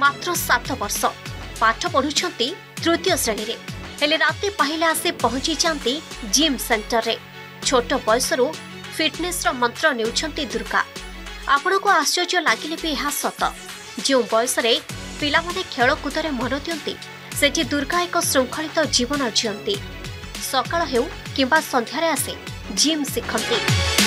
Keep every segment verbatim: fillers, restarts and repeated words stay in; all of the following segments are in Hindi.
मात्र सात वर्ष पाठ पढ़ुछंती तृतीय श्रेणी रे हेले राते पाहिले आसे पहुंची जाती जिम सेंटर रे छोट बयसरू फिटनेस रो मंत्र नेउछंती दुर्गा। आपण को आश्चर्य लागिले भी यह सत जो बयस रे पिला माने खेलकूद में मन दियंती सेठी दुर्गा एक श्रृंखलित जीवन जीवंती सकाळ हेउ किंबा संध्यारे आसे जिम शिखंती।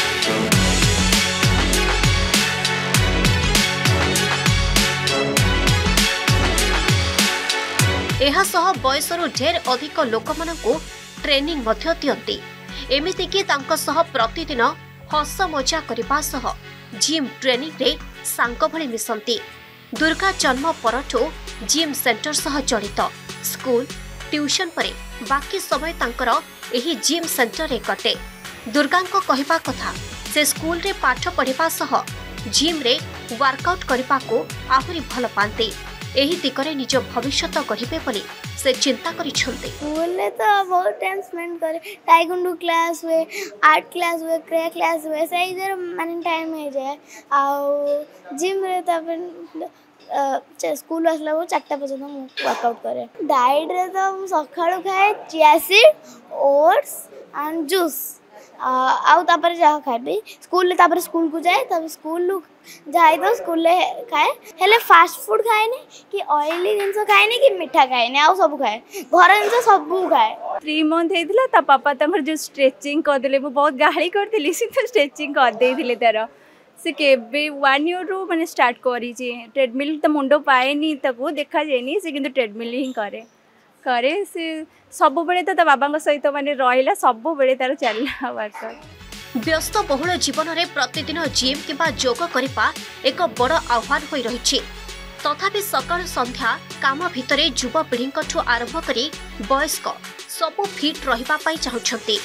एहा सह बयसरू ढेर अधिक लोक मानकु ट्रेनिंग मध्य दियंती एमिति कि तांको सह प्रतिदिन हस मजा करबा सह जिम ट्रेनिंग रे सांग भଳି मिसंती। दुर्गा जन्म परठो जिम सेंटर सह जड़ित स्कूल ट्यूशन परे बाकी समय तांकर एही जिम सेंटर रे कटे। दुर्गा को कहबा कथा से स्कूल रे पाठ पढ़िबा सह जिम रे वर्कआउट करबा को आहुरी भल पांती एही दिगरे निज भविष्य गढ़िबे बोली से चिंता करिछंती। स्कूल ले तो बहुत टाइम स्पेंड करे टाइकुंडू क्लास हुए आर्ट क्लास हुए क्रे क्लास हुए से इधर माने टाइम हो जाए आ जिम रे तो अपन स्कूल आसला वो चारटा पर्यंत वर्कआउट करे। डाइट रे तो सकाळू खाए chia seed oats and juice आउ तापर जा खाबी स्कूल ले तापर स्कूल को जाए तब स्कूल लु जाए तो स्कूल ले खाए हेले फास्ट फूड खाए ने कि ऑयली जिंस खाए ने कि मीठा खाए ने आउ सब खाए घर जिंस सब खाए। थ्री मंथ हेतिला ता पापा तमर जो स्ट्रेचिंग कर देले मु बहुत गाली कर देली से तो स्ट्रेचिंग कर देथिले तार से केबे वन ईयर रो माने स्टार्ट करी जे ट्रेडमिल त मुंडो पाए नी तको देखा जेनी से किंतु ट्रेडमिल ही करे करे से सब बेले तो बाबा सहित माने रहिला सब बेले तार चलला वर्कआउट। व्यस्त बहुल जीवन में प्रतिदिन जिम किंबा योग करिपा एक बड़ आह्वान होई रहिछि तथापि सकाळ संध्या काम भितरे युवा पीढ़ी ठू आरंभ करी वयस्क सब फिट रहिबा पई चाहुछंती।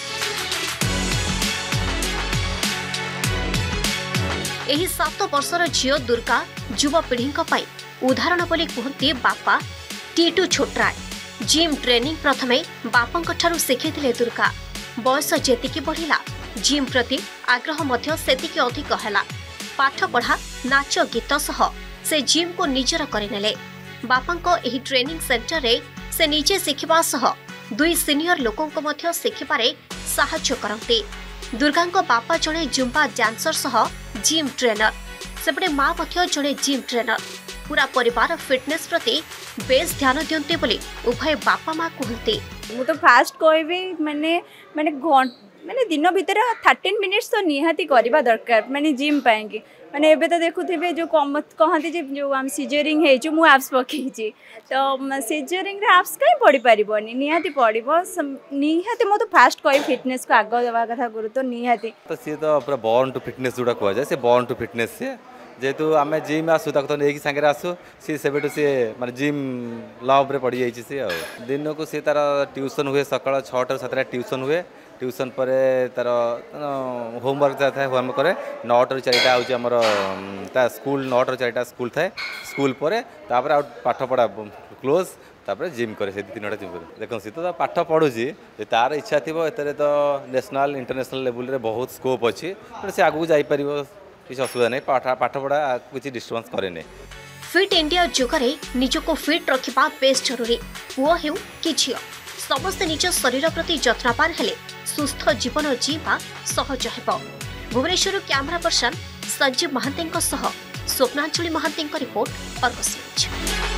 एही सात वर्षर झियो दुर्गा युवा पीढ़ी पई उदाहरण बोली कहती बापा टीटू छोटराय। जिम ट्रेनिंग प्रथमे बापंक ठारू शिखिथिले दुर्गा बयस जेतिकी बढ़िला जिम प्रति आग्रह मध्य सेतिकी अधिक हैला। पाठ पढ़ा नाच गीत सह से जिम को निजर करिनेले। बापांक एही ट्रेनिंग सेंटर रे से निजे शिखिबा सह दुई सीनियर लोकों को मध्य शिखिबारे साहाय्य करंती। दुर्गांक बापा जणे जुम्बा डांसर सह जिम ट्रेनर सेपटे मां मध्य जणे जिम ट्रेनर पूरा परिवार फिटनेस प्रति बेस ध्यान दियंते बोली उभय बापा मां कहते। मु तो फास्ट कहबी माने माने माने दिन भीतर थर्टीन मिनिट्स तो निहाती करवा दरकार माने जिम पाएंगे माने एबे तो देखुथिबे जो कहती जे जो हम सिजरिंग हे जो मु एप्स पकेछि तो सिजरिंग रे एप्स काई पड़ी परिबोनी निहाती पड़िबो निहाती मो तो फास्ट कहि फिटनेस को आगो देवा कथा गुरु तो निहाती तो सी तो पूरा बॉर्न टू फिटनेस जोड़ा कह जाए से बॉर्न टू फिटनेस से जेहेतु आम जिम आसू तक तो नहीं सांगे आसू सी से सी माने जिम लव रे पड़ जाइए सी दिन को सी तार ट्यूशन हुए सकाळ छटा सातटा ट्यूशन हुए ट्यूशन पर तार होमवर्क जाता है होमवर्क करे नौटा चारिटा हूँ आमर स्कूल नौटा चारिटा स्कूल थाए स्कूल पर तापर पाठ पढ़ा क्लोज तापर जिम करे से तीन टा जिम करे देखो सी तो पाठ पढ़ुची तार इच्छा थी एत तो नेशनल इंटरनेशनल लेवल रे बहुत स्कोप अच्छी से आगू जापर किसी असुविधा नहीं पाठ पाठ पढ़ा किसी डिस्टर्बेंस करे। फिट इंडिया जुगरे निजको फिट रखिबा बेस जरूरी पुओ हेउ कि झियो समस्त निज शरीर प्रति जत्नवान हेले सुस्थ जीवन जीवा सहज हेबो। भुवनेश्वर कैमरा पर्सन संजीव महांती सह Swapnanjali Mahanti report Argus news.